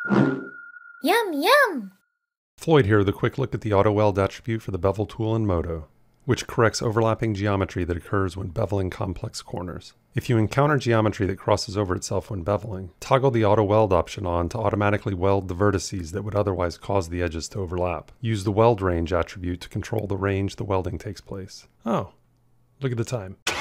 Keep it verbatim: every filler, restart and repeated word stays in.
Yum, yum! Floyd here with a quick look at the Auto Weld attribute for the Bevel tool in Modo, which corrects overlapping geometry that occurs when beveling complex corners. If you encounter geometry that crosses over itself when beveling, toggle the Auto Weld option on to automatically weld the vertices that would otherwise cause the edges to overlap. Use the Weld Range attribute to control the range the welding takes place. Oh, look at the time.